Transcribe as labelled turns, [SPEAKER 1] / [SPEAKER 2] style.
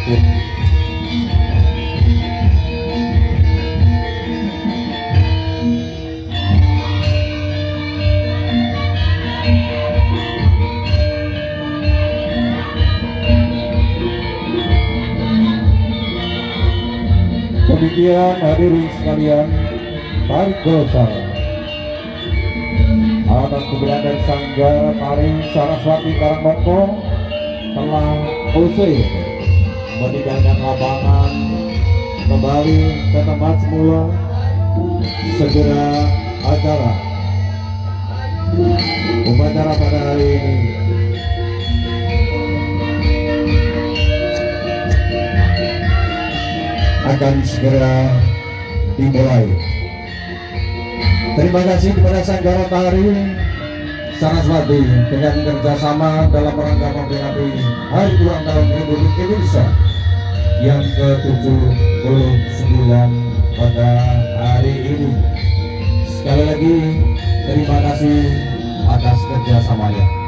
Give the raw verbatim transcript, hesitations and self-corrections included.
[SPEAKER 1] Demikian hadirin sekalian, tarik golosar atas keberadaan dari Sanggar Tari Saraswati Karangmongko telah usai meninggalkan lapangan kembali ke tempat semula. Segera acara upacara pada hari ini akan segera dimulai. Terima kasih kepada Sanggar Tari Saraswati dengan kerjasama dalam rangka memperingati Hari Ulang Tahun Republik Indonesia yang ke tujuh puluh sembilan pada hari ini. Sekali lagi terima kasih atas kerjasamanya.